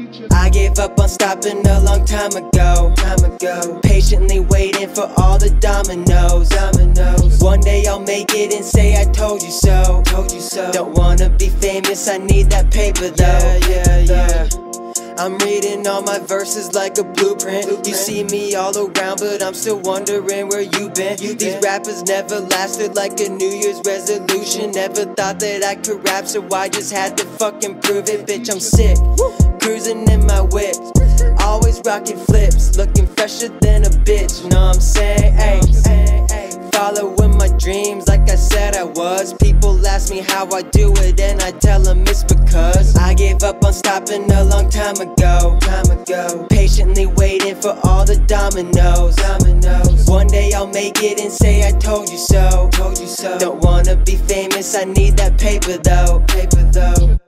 I gave up on stopping a long time ago. Patiently waiting for all the dominoes. One day I'll make it and say I told you so. Don't wanna be famous, I need that paper though. I'm reading all my verses like a blueprint. You see me all around, but I'm still wondering where you been. These rappers never lasted like a New Year's resolution. Never thought that I could rap, so I just had to fucking prove it. Bitch, I'm sick, cruising in my whip, always rocking flips, looking fresher than a bitch. Know what I'm saying? Ayy, following my dreams like I said I was. People ask me how I do it, and I tell them it's because I gave up on stopping a long time ago. Patiently waiting for all the dominoes. One day I'll make it and say I told you so. Don't wanna be famous, I need that paper though.